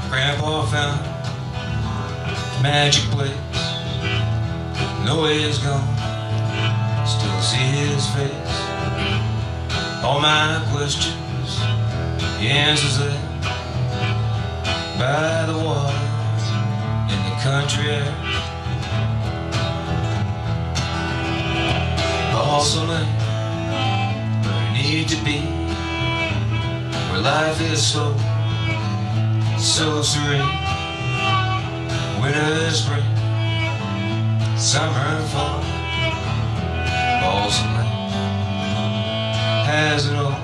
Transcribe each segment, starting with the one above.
Grandpa found the magic place. No way it's gone, still see his face. All my questions, he answers them by the water in the country air. Balsam Lake, where I need to be, where life is slow, so serene. Winter, spring, summer, fall, Balsam Lake has it all.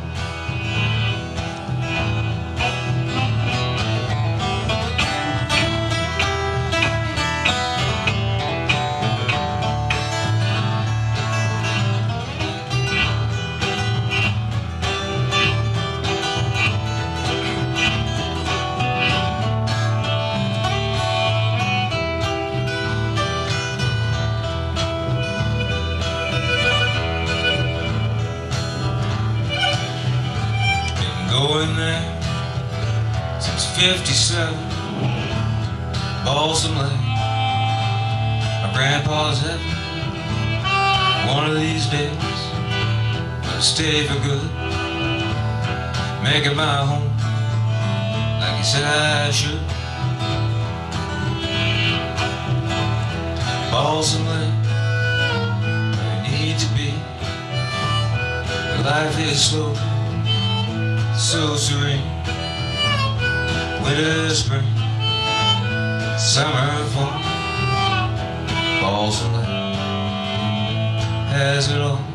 Going there since '57, Balsam Lake, my grandpa's heaven. One of these days, I'll stay for good, make it my home, like he said I should. Balsam Lake, where I need to be, where life is slow, so serene. Winter, spring, summer, fall, Balsam Lake has it all.